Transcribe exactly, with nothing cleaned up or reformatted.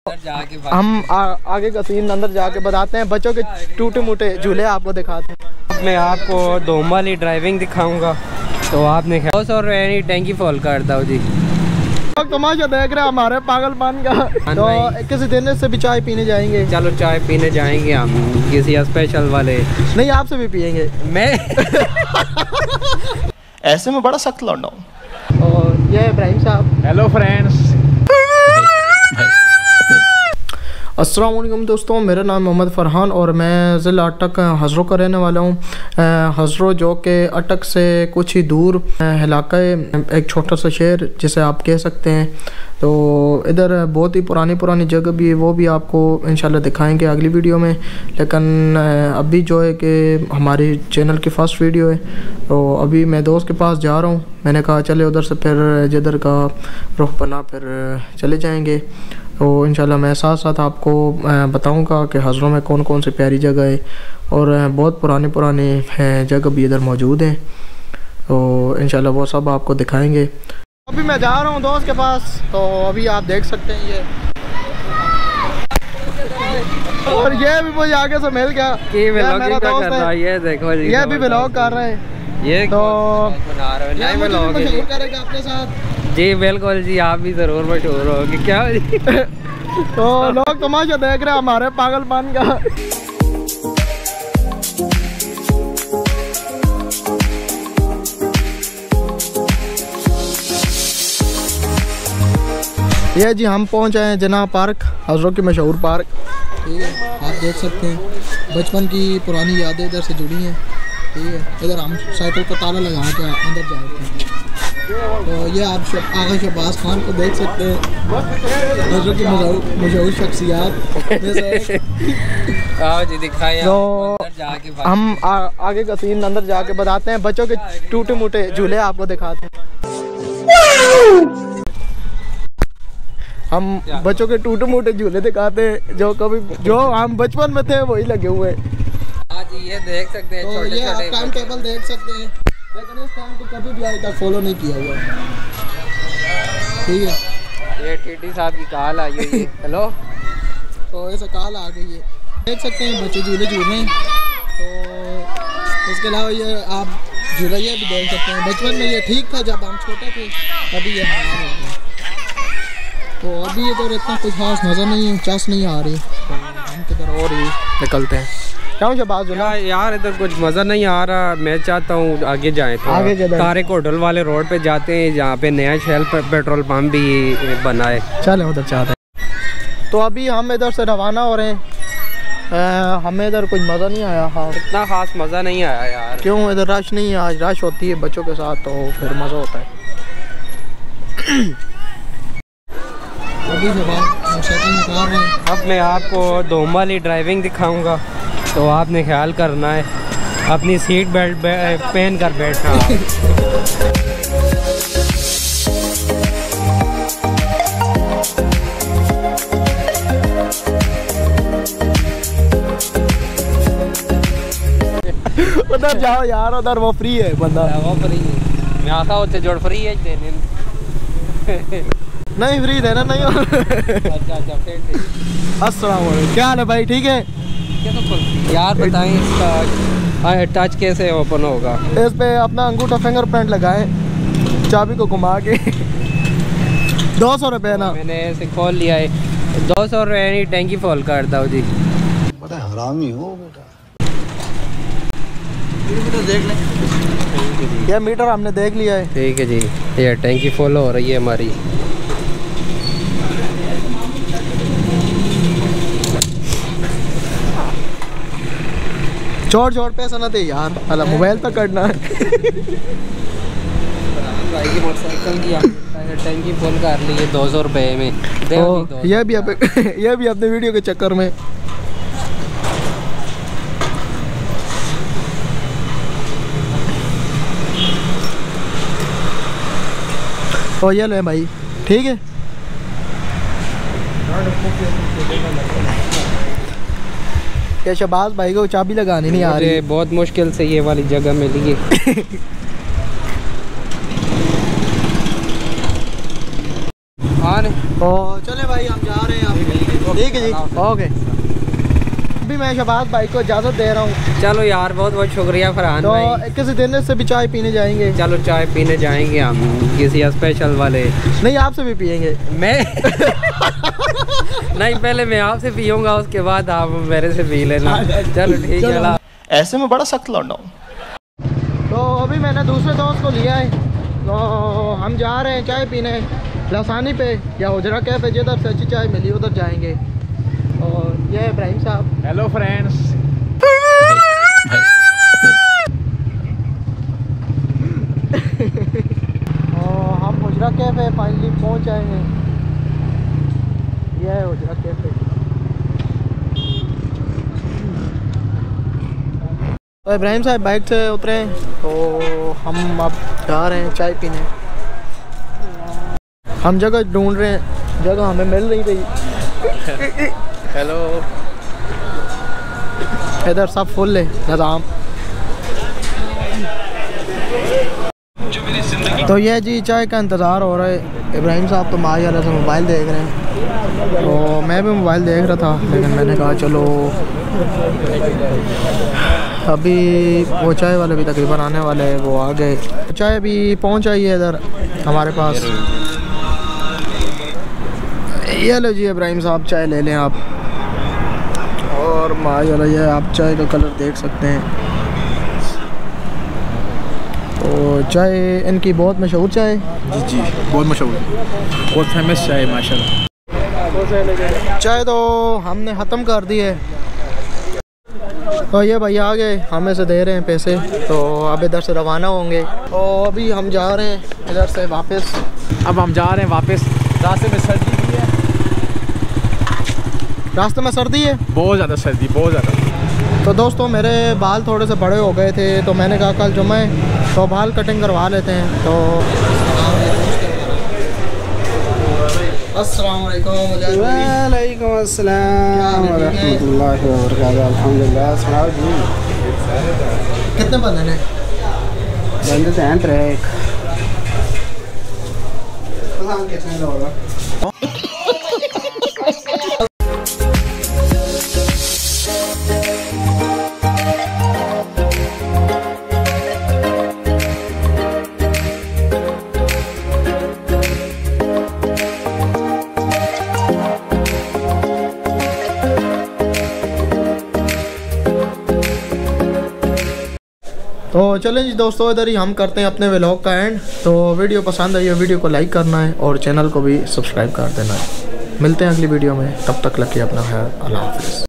हम आ, आगे का सीन अंदर जाके बताते हैं, बच्चों के टूटे मोटे झूले आपको दिखाते हैं। मैं आपको धूम वाली ड्राइविंग दिखाऊंगा, तो आपने और टैंकी फॉल करता हूँ जी। तमाशा देख रहे हैं हमारे पागलपन का। तो किसी दिन से भी चाय पीने जाएंगे। चलो चाय पीने जाएंगे हम किसी स्पेशल वाले। नहीं, आपसे भी पियेंगे। मैं ऐसे में बड़ा सख्त लौंडा हूँ। और ये इब्राहिम साहब। Hello friends. अस्सलाम वालेकुम दोस्तों, मेरा नाम मोहम्मद फ़रहान और मैं ज़िला अटक हज़रो का रहने वाला हूँ। हज़रो जो कि अटक से कुछ ही दूर इलाका है, एक छोटा सा शहर जिसे आप कह सकते हैं। तो इधर बहुत ही पुरानी पुरानी जगह भी है, वो भी आपको इंशाल्लाह दिखाएंगे अगली वीडियो में। लेकिन अभी जो है कि हमारी चैनल की फ़र्स्ट वीडियो है, तो अभी मैं दोस्त के पास जा रहा हूँ। मैंने कहा चले उधर से फिर जिधर का रुख बना फिर चले जाएँगे। तो इंशाल्लाह मैं साथ साथ आपको बताऊंगा कि हज़रों में कौन कौन सी प्यारी जगह है और बहुत पुरानी पुरानी जगह भी इधर मौजूद हैं। तो इंशाल्लाह वो सब आपको दिखाएंगे। अभी मैं जा रहा हूँ दोस्त के पास, तो अभी आप देख सकते हैं ये, और ये भी मुझे आगे से मिल गया। ये मेरा दोस्त है, ये देखो जी, ये भी व्लॉग कर रहे हैं। ये तो बना रहे हैं, नए व्लॉग करेगा अपने साथ जी। बिल्कुल जी, आप भी ज़रूर मशहूर होगी क्या जी। तो लोग तमाशा देख रहे हैं हमारे पागलपन का। ये जी हम पहुंच आए हैं जना पार्क, हज़रों की मशहूर पार्क। ठीक है, आप देख सकते हैं बचपन की पुरानी यादें इधर से जुड़ी हैं। ठीक है, इधर हम साइकिल को ताला लगा के अंदर जाते हैं। तो ये आप आगा शहबाज खान को देख सकते हैं, हज़रों की मशहूर शख्सियत। आओ जी दिखाएं। तो हम आ, आगे का सीन अंदर जाके बताते हैं, बच्चों के टूटे मोटे झूले आपको दिखाते हैं। हम बच्चों के टूटे मोटे झूले दिखाते हैं जो कभी जो हम बचपन में थे वही लगे हुए। हाँ जी, ये देख सकते हैं। तो ये आप टाइम टेबल देख सकते हैं, लेकिन इस टाइम को कभी भी आज तक फॉलो नहीं किया हुआ। ठीक है, ये टीटी साहब की कॉल आई है। हेलो, तो ऐसे कॉल आ गई है। देख सकते हैं बच्चे झूले झूल रहे हैं। तो उसके अलावा ये आप झूला ये भी देख सकते हैं, बचपन में ये ठीक था जब हम छोटे थे, अभी ये हमारा हो गया। तो अभी इधर इतना कुछ खास नज़र नहीं है, चस नहीं आ रही, तो हम किधर और ही निकलते हैं। बात यार, यार इधर कुछ मज़ा नहीं आ रहा। मैं चाहता हूँ आगे जाएँ, तो आगे तारिक होटल वाले रोड पे जाते हैं जहाँ पे नया शेल पेट्रोल पंप भी बना है। चलें उधर चाहते हैं। तो अभी हम इधर से रवाना हो रहे हैं। हमें इधर कुछ मज़ा नहीं आया। हाँ, इतना ख़ास मज़ा नहीं आया यार। क्यों? इधर रश नहीं है, आज रश होती है बच्चों के साथ, तो फिर मज़ा होता है। अभी अब मैं आपको धूम वाली ड्राइविंग दिखाऊंगा, तो आपने ख्याल करना है, अपनी सीट बेल्ट पहन कर बैठना। उधर जाओ यार, उधर वो फ्री है बंदा। वो फ्री है, मैं आता होते जोड़ फ्री है देने। नहीं फ्री देना नहीं। अच्छा अच्छा, फिर अस्सलाम वालेकुम, क्या हाल है भाई? ठीक है यार, बताएं इसका टच कैसे ओपन होगा? इस पे अपना अंगूठा फिंगरप्रिंट लगाएं, चाबी को घुमा के। दो सौ रुपये ना, मैंने ऐसे खोल लिया है। दो सौ रुपये टैंकी फॉल करता हूँ जी। बड़ा हरामी हो बेटा। देख लें, ये मीटर हमने देख लिया है। ठीक है जी, ये टैंकी फॉल हो रही है हमारी। छोड़ छोड़ पैसा ना दे यार, अला मोबाइल तक करना है। भाई की मोटरसाइकिल की टैंकी फुल कर ली है दो सौ रुपये में। तो ये भी अब ये भी अपने वीडियो के चक्कर में। तो ये ले भाई, ठीक है। क्या शहबाज भाई को चाबी लगानी नहीं आ रही? बहुत मुश्किल से ये वाली जगह मिली है। हाँ, तो चले भाई हम जा रहे हैं। ठीक है जी, ओके। अभी मैं शहबाज भाई को इजाज़त दे रहा हूँ। चलो यार, बहुत बहुत शुक्रिया फरहान तो भाई। किसी दिन से भी चाय पीने जाएंगे। चलो चाय पीने जाएंगे हम किसी स्पेशल वाले। नहीं, आपसे भी पियेंगे। मैं नहीं, पहले मैं आपसे पीऊँगा, उसके बाद आप मेरे से पी लेना। चलो ठीक है। ऐसे में बड़ा सख्त लौंडा हूँ। तो अभी मैंने दूसरे दोस्त को लिया है, तो हम जा रहे हैं चाय पीने लसानी पे या हुजरा कैफे, जिधर से अच्छी चाय मिली उधर जाएंगे। और ये है इब्राहिम साहब। Hello friends. और हम हुजरा कैफे फाइनली पहुंच आए हैं। ये है हुजरा कैफे। तो इब्राहिम साहब बाइक से उतरे, तो हम अब जा रहे हैं चाय पीने। हम जगह ढूंढ रहे हैं, जगह हमें मिल नहीं रही। हेलो। इधर सब फुल है निज़ाम। तो ये जी चाय का इंतज़ार हो रहा है। इब्राहिम साहब तो माशाल्लाह से मोबाइल देख रहे हैं, तो मैं भी मोबाइल देख रहा था, लेकिन मैंने कहा चलो अभी वो चाय वाले भी तकरीबन आने वाले हैं, वो आ गए। चाय भी पहुंच आई है इधर हमारे पास। ये लो जी इब्राहिम साहब, चाय ले लें आप। और माशाल्लाह ये आप चाय का कलर देख सकते हैं। तो चाय इनकी बहुत मशहूर चाय। जी जी, बहुत मशहूर है, बहुत फेमस चाय है माशाल्लाह। चाय तो हमने ख़त्म कर दी है। तो ये भैया आ गए, हमें से दे रहे हैं पैसे, तो अब इधर से रवाना होंगे। तो अभी हम जा रहे हैं इधर से वापस। अब हम जा रहे हैं वापस। रास्ते में सर्दी भी है, रास्ते में सर्दी है, बहुत ज़्यादा सर्दी, बहुत ज़्यादा। तो दोस्तों मेरे बाल थोड़े से बड़े हो गए थे, तो मैंने कहा कल जुम्मे है तो बाल कटिंग करवा लेते हैं। तो अस्सलाम वालेकुम। वालेकुम अस्सलाम व रहमतुल्लाहि व बरकातहू। अल्हम्दुलिल्लाह। सुनाओ जी, कितने बंदे ने? बंदे तो हैं त्रै एक। तो चलें जी दोस्तों, इधर ही हम करते हैं अपने व्लॉग का एंड। तो वीडियो पसंद आई है, वीडियो को लाइक करना है और चैनल को भी सब्सक्राइब कर देना है। मिलते हैं अगली वीडियो में, तब तक रखिए अपना ख्याल। अल्लाह हाफ़िज़।